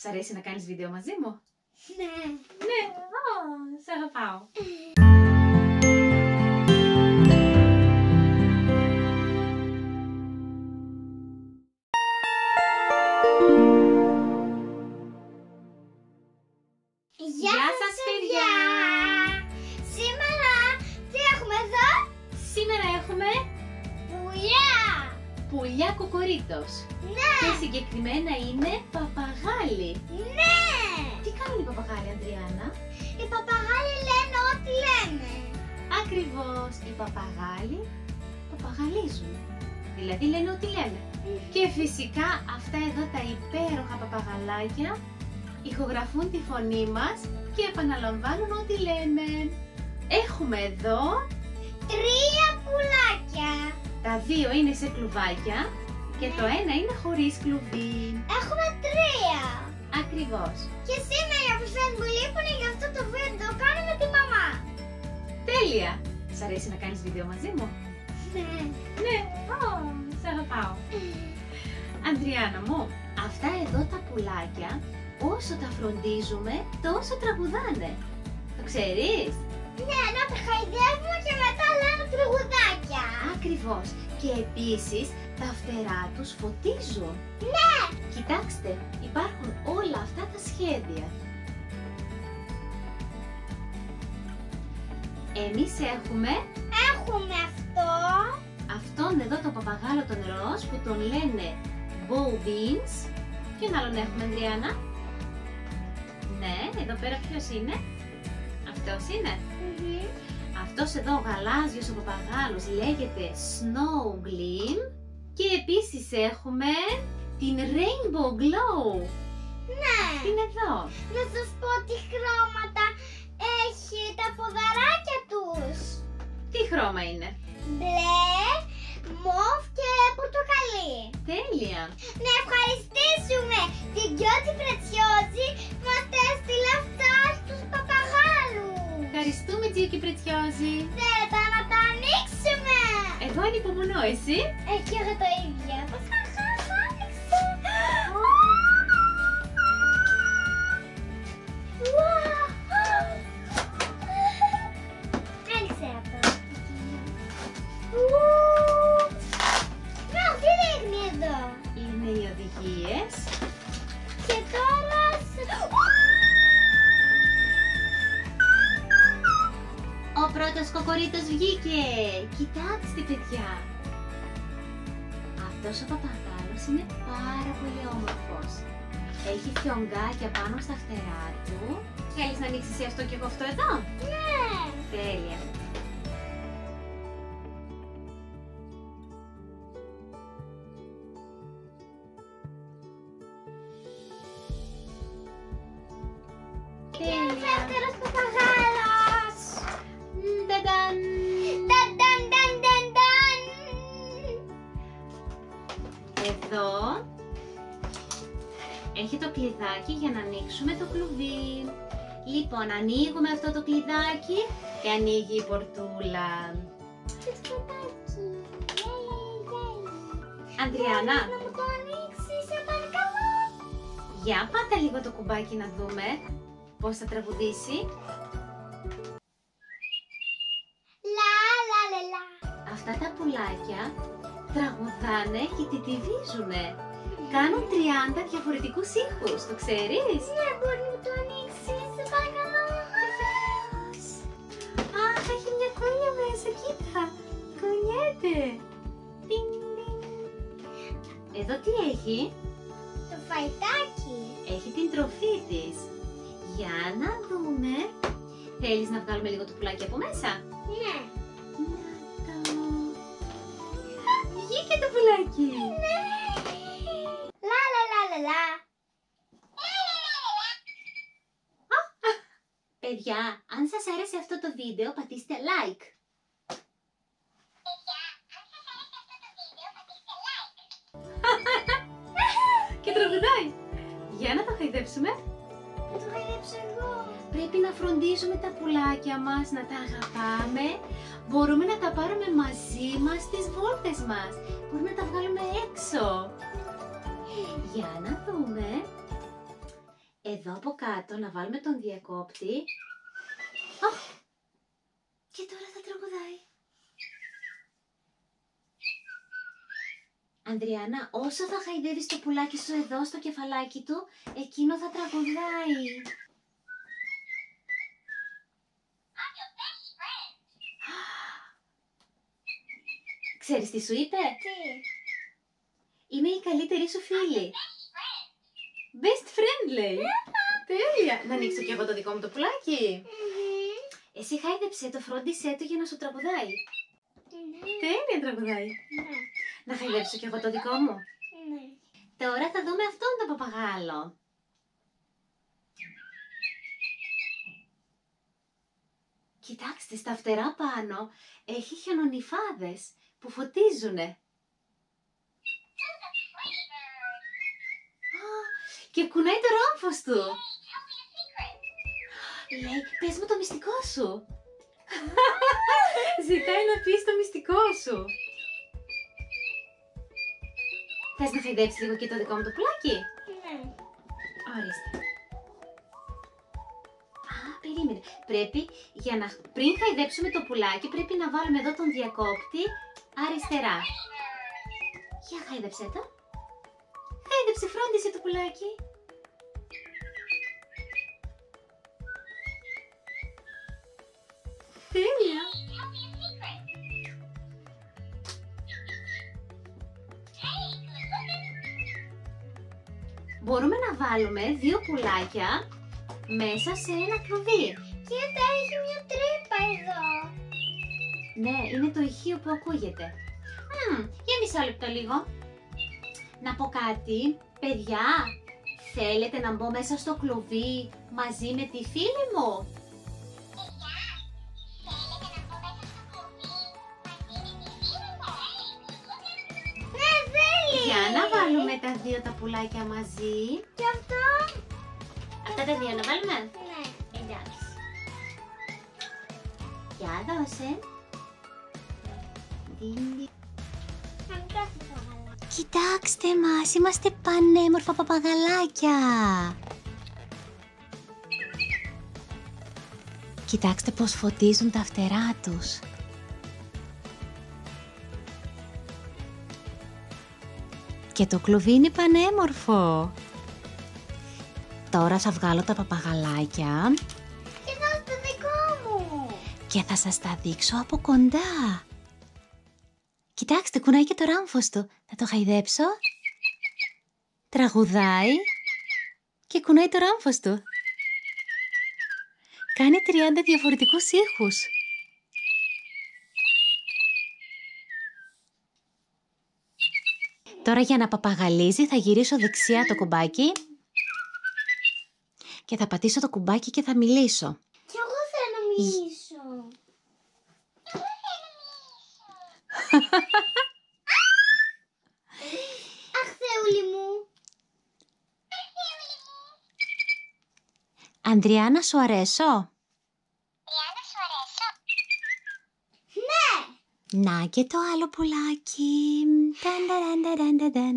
Σ' αρέσει να κάνεις βίντεο μαζί μου? Ναι. Ναι, σ' αγαπάω. Γεια σας παιδιά! Σήμερα τι έχουμε εδώ? Σήμερα έχουμε Πουλιά! πουλιά κοκορίτος. Ναι! Και συγκεκριμένα είναι παπαγάλοι. Ναι! Τι κάνουν οι παπαγάλοι, Αντριάννα? Οι παπαγάλοι λένε ό,τι λένε. Ακριβώς, οι παπαγάλοι παπαγαλίζουν. Δηλαδή λένε ό,τι λένε. Και φυσικά αυτά εδώ τα υπέροχα παπαγαλάκια ηχογραφούν τη φωνή μας και επαναλαμβάνουν ό,τι λέμε. Έχουμε εδώ 3 πουλάκια. τα 2 είναι σε κλουβάκια και το ένα είναι χωρίς κλουβί. Έχουμε 3. Ακριβώς. Και σήμερα οι αποφές μου λείπουν, γι' αυτό το βίντεο το κάνω με τη μαμά. Τέλεια! Σ' αρέσει να κάνεις βίντεο μαζί μου? Ναι. Ναι, σ' αγαπάω. Αντριάννα μου, αυτά εδώ τα πουλάκια όσο τα φροντίζουμε τόσο τραγουδάνε. Το ξέρεις? Ναι, να τα χαϊδεύουμε και μετά λένε τραγουδάκια. Ακριβώς. Και επίσης τα φτερά τους φωτίζουν. Ναι. Κοιτάξτε, υπάρχουν όλα αυτά τα σχέδια. Εμείς έχουμε αυτό. αυτόν εδώ το παπαγάλο τον ροζ που τον λένε Bow Beans. Ποιον άλλον έχουμε, Αντριάννα? Ναι, εδώ πέρα ποιος είναι? Αυτός είναι. Αυτός εδώ ο γαλάζιος ο παπαγάλος λέγεται Snow Gleam. Και επίσης έχουμε την Rainbow Glow. Ναι. Είναι εδώ. Να σας πω τι χρώματα έχει τα ποδαράκια τους. Τι χρώμα είναι? Μπλε, μοβ και πορτοκαλί. Τέλεια. Να ευχαριστήσουμε την Γιώτη Πρετσιόζη που μας έστειλε αυτά στους παπαγάλους. Ευχαριστούμε, Τζίκη Πρετσιόζη. Θέλετε να τα ανοίξουμε? Εγώ ανυπομονώ, εσύ? Και εγώ το ίδιο. Άνοιξε αυτό. Να, τι δείχνει εδώ? Είναι οι οδηγίες. Και τώρα... Ο πρώτος κοκορίτος βγήκε. Κοιτάξτε, παιδιά. Αυτός ο παπαγάλος είναι πάρα πολύ όμορφος. Έχει φιωγκάκια πάνω στα φτερά του. Θέλεις να ανοίξεις εσύ αυτό και εγώ αυτό εδώ? Ναι. Τέλεια. Και ο δεύτερος παπαγάλος. Ταντάν. Ταν, ταν, ταν, ταν, ταν. Εδώ έχει το κλειδάκι για να ανοίξουμε το κλουβί. Λοιπόν, ανοίγουμε αυτό το κλειδάκι και ανοίγει η πορτούλα. Και σκοτάκι. Αντριάννα, Να μου το ανοίξεις, σε παρακαλώ. για πάτα λίγο το κουμπάκι να δούμε πώς θα τραγουδήσει. Λα, λα, λα, λα. Αυτά τα πουλάκια τραγουδάνε και τιτιβίζουνε. Κάνουν 30 διαφορετικούς ήχους, το ξέρεις? Ναι, μπορεί να μου το ανοίξεις, σε παρακαλώ. Αχ, έχει μια κούνια μέσα, κοίτα. Κουνιέται. Τιν, τιν. Εδώ τι έχει? Το φαϊτάκι. Έχει την τροφή της. Για να δούμε. Θέλεις να βγάλουμε λίγο το πουλάκι από μέσα? Ναι. Να το. Βγήκε το πουλάκι. Ναι. Λα, λα, λα, λα, λα. Παιδιά, αν σας άρεσε αυτό το βίντεο, πατήστε like. Και τραγουδάει. Για να το χαϊδέψουμε. Θα το χαϊδέψω εγώ. Πρέπει να φροντίζουμε τα πουλάκια μας, να τα αγαπάμε. Μπορούμε να τα πάρουμε μαζί μας στις βόλτες μας. Μπορούμε να τα βγάλουμε έξω. Για να δούμε. εδώ από κάτω να βάλουμε τον διακόπτη. Και τώρα θα τραγουδάει. Ανδριάννα, όσο θα χαϊδεύεις το πουλάκι σου εδώ στο κεφαλάκι του, εκείνο θα τραγουδάει. Ξέρεις τι σου είπε? Τι? Είμαι η καλύτερη σου φίλη. Best friend λέει. Τέλεια. Να ανοίξω κι εγώ το δικό μου το πουλάκι. Εσύ χάιδεψε το, φρόντισέ του για να σου τραγουδάει. Τέλεια τραγουδάει. Να χαϊδέψω κι εγώ το δικό μου. Τώρα θα δούμε αυτόν τον παπαγάλο. Κοιτάξτε, στα φτερά πάνω έχει χιονονυφάδες που φωτίζουνε. Και κουνάει το ρόμφος του. Λέει, πες μου το μυστικό σου. Ζητάει να πεις το μυστικό σου. Θες να χαϊδέψεις λίγο και το δικό μου το πουλάκι? Ναι. Ορίστε. Περίμενε. Πρέπει, πριν χαϊδέψουμε το πουλάκι, πρέπει να βάλουμε εδώ τον διακόπτη αριστερά. Για χάιδεψε το. Χάιδεψε, φρόντισε το πουλάκι. Τέλεια. Μπορούμε να βάλουμε 2 πουλάκια μέσα σε ένα κλουβί. Κοίτα, έχει μια τρύπα εδώ. Ναι, είναι το ηχείο που ακούγεται. Για μισό λεπτό λίγο. Να πω κάτι, παιδιά, θέλετε να μπω μέσα στο κλουβί μαζί με τη φίλη μου? Για να βάλουμε τα 2 τα πουλάκια μαζί. Και αυτό? Αυτά τα 2 να βάλουμε? Ναι. Εντάξει. Για δώσε. Κοιτάξτε μας, είμαστε πανέμορφα παπαγαλάκια. Κοιτάξτε πως φωτίζουν τα φτερά τους. Και το κλουβί είναι πανέμορφο. Τώρα θα βγάλω τα παπαγαλάκια Και εδώ στο δικό μου. και θα σας τα δείξω από κοντά. Κοιτάξτε, κουνάει και το ράμφος του. Θα το χαϊδέψω. Τραγουδάει και κουνάει το ράμφος του. Κάνει 30 διαφορετικούς ήχους. Τώρα για να παπαγαλίζει θα γυρίσω δεξιά το κουμπάκι και θα πατήσω το κουμπάκι και θα μιλήσω. Κι εγώ θέλω να μιλήσω. Αχ, Θεούλη μου. Ανδριάννα, σου αρέσω? Ναι. Να και το άλλο πουλάκι. Ταν, ταν, ταν, ταν, ταν, ταν.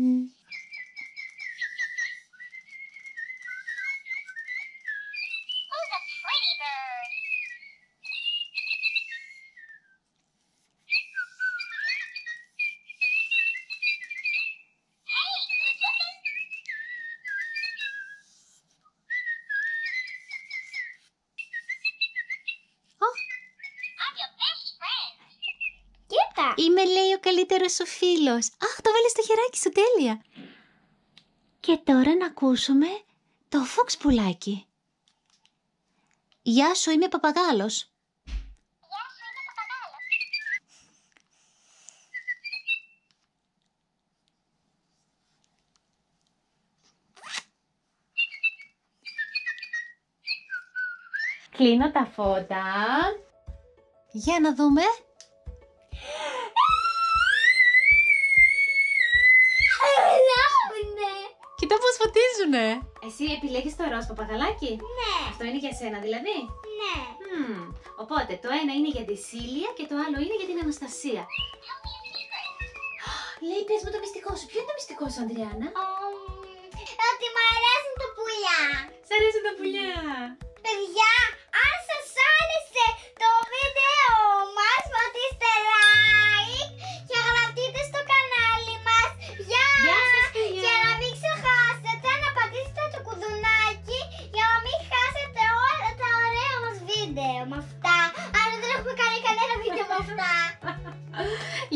Κοίτα. Είμαι, λέει, ο καλύτερος σου φίλος. Αχ, το βάλες στο χεράκι σου, τέλεια. Και τώρα να ακούσουμε το φούξ πουλάκι. Γεια σου, είμαι παπαγάλος. Κλείνω τα φώτα. Για να δούμε. Κοίτα πώς φωτίζουνε. Εσύ επιλέγεις το ροζ παπαγαλάκι. Ναι. Αυτό είναι για σένα δηλαδή. Ναι. Οπότε το ένα είναι για τη Σίλια και το άλλο είναι για την Αναστασία. Λέει, πες μου το μυστικό σου. Ποιο είναι το μυστικό σου, Ανδριάννα? Ότι μου αρέσουν τα πουλιά.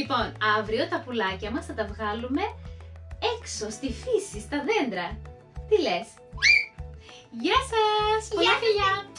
Λοιπόν, αύριο τα πουλάκια μας θα τα βγάλουμε έξω, στη φύση, στα δέντρα. Τι λες? Γεια σας! Πολλά φιλιά!